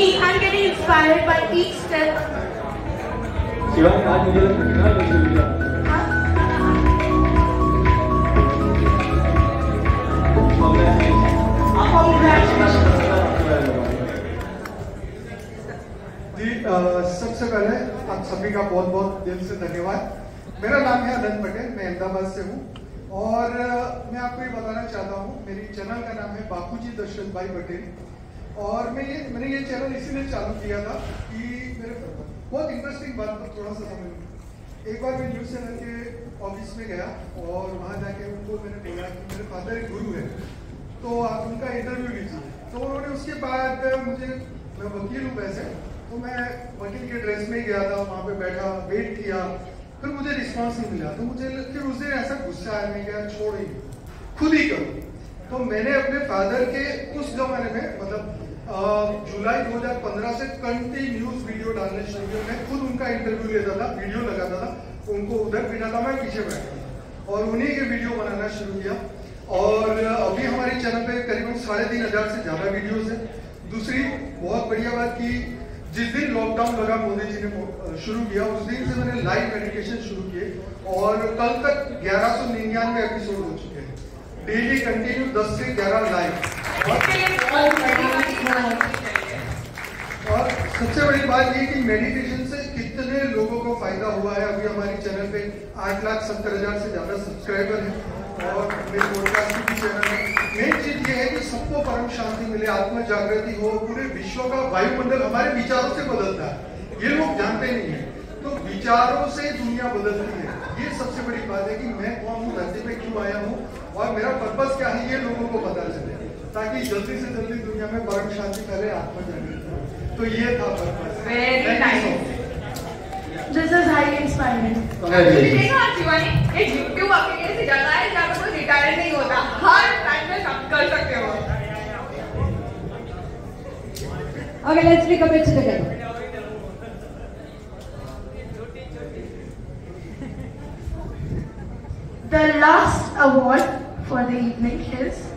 me, I'm getting inspired by each step. Shivani आज मुझे लगता है सबसे पहले आप सभी का बहुत बहुत दिल से धन्यवाद। मेरा नाम है अनंत पटेल, मैं अहमदाबाद से हूँ और मैं आपको ये बताना चाहता हूँ, मेरी चैनल का नाम है बापूजी दशरथ भाई पटेल। और मैंने ये चैनल इसीलिए चालू किया था कि मेरे बहुत इंटरेस्टिंग बात पर थोड़ा सा समझ लूँ। एक बार मैं न्यूज़ चैनल के ऑफिस में गया और वहाँ जाके उनको मैंने बोला कि मेरे फादर एक गुरु है, तो आप उनका इंटरव्यू लीजिए। तो उन्होंने उसके बाद मुझे, मैं वकील हूँ वैसे, तो मैं वकील के ड्रेस में ही गया था, वहाँ पे बैठा, वेट किया, फिर मुझे रिस्पांस नहीं मिला। तो मुझे फिर उस दिन ऐसा गुस्सा आया, मैं क्या छोड़ ही खुद ही करूँ। तो मैंने अपने फादर के उस जमाने में, मतलब जुलाई 2015 से कंटिन्यूस वीडियो डालने शुरू किया। मैं खुद उनका इंटरव्यू लेता था, वीडियो लगाता था, उनको उधर बिठा था, मैं पीछे बैठा और उन्हीं के वीडियो बनाना शुरू किया। और अभी हमारे चैनल पे करीबन 3500 से ज्यादा वीडियोस है। दूसरी बहुत बढ़िया बात की, जिस दिन लॉकडाउन लगा मोदी जी ने शुरू किया, उस दिन से मैंने लाइव मेडिटेशन शुरू किए और कल तक 1199 एपिसोड हो चुके हैं। डेली कंटिन्यू 10 से 11 लाइव। और सबसे बड़ी बात ये कि मेडिटेशन से कितने लोगों को फायदा हुआ है। अभी हमारे चैनल पे 8,70,000 से ज्यादा सब्सक्राइबर हैं और मेरे पॉडकास्ट की चैनल है। मेन चीज ये है कि सबको परम शांति मिले, आत्म जागृति हो। पूरे विश्व का वायुमंडल हमारे विचारों से बदलता है, ये लोग जानते नहीं है। तो विचारों से दुनिया बदलती है, ये सबसे बड़ी बात है कि मैं कौन हूँ, धरती पे क्यों आया हूँ और मेरा पर्पस क्या है, ये लोगों को पता चले, ताकि जल्दी से जल्दी दुनिया में परम शांति फैले, आत्म जागृति हो। तो ये था purpose. This is highly inspiring. देखा शिवानी, ये YouTube आपके से ज्यादा है जहाँ पे कोई रिटायर नहीं होता, हर टाइम में सब कर सकते हो। Okay, let's take a picture together. The last award for the evening is